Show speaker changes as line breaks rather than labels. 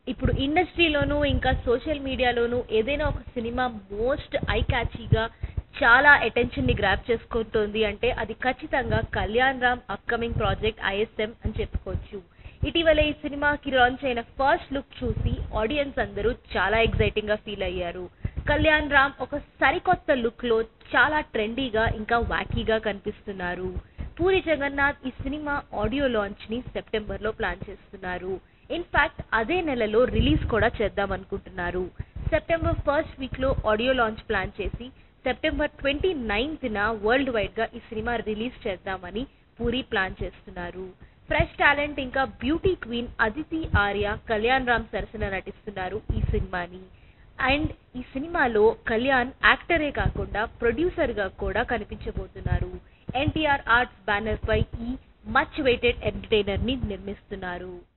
ఇప్పుడు ఇండస్ట్రీలోనూ ఇంకా సోషల్ మీడియాలోనూ ఏదైనా ఒక సినిమా మోస్ట్ ఐ క్యాచీగా చాలా అటెన్షన్ని గ్రాప్ చేసుకుంటోంది అంటే అది ఖచ్చితంగా Kalyan Ram upcoming project ISM అని చెప్పుకోవచ్చు. ఇటీవల ఈ సినిమాకి లాంచ్ అయిన ఫస్ట్ లుక్ చూసి ఆడియన్స్ అందరూ చాలా ఎక్సైటింగ్ గా ఫీల్ అయ్యారు. కళ్యాణ్ రామ్ ఒక సరికొత్త లుక్ లో చాలా ట్రెండీగా ఇంకా వాకీగా కనిపిస్తున్నారు. పూరి జగన్నాథ్ ఈ సినిమా ఆడియో లాంచ్ ని సెప్టెంబర్ లో ప్లాన్ చేస్తున్నారు. ఇన్ఫాక్ట్ అదే నెలలో రిలీజ్ కూడా చేద్దాం అనుకుంటున్నారు. సెప్టెంబర్ ఫస్ట్ వీక్ లో ఆడియో లాంచ్ ప్లాన్ చేసి సెప్టెంబర్ 29th వరల్డ్ వైడ్ గా ఈ సినిమా రిలీజ్ చేద్దామని పూరి ప్లాన్ చేస్తున్నారు. ఫ్రెష్ టాలెంట్ ఇంకా బ్యూటీ క్వీన్ అదితి ఆర్య కళ్యాణ్ రామ్ సరసన నటిస్తున్నారు ఈ సినిమాని. అండ్ ఈ సినిమాలో కళ్యాణ్ యాక్టరే కాకుండా ప్రొడ్యూసర్ గా కూడా కనిపించబోతున్నారు. ఎన్టీఆర్ ఆర్ట్స్ బ్యానర్ పై ఈ మచ్ వెయిటెడ్ ఎంటర్టైనర్ ని నిర్మిస్తున్నారు.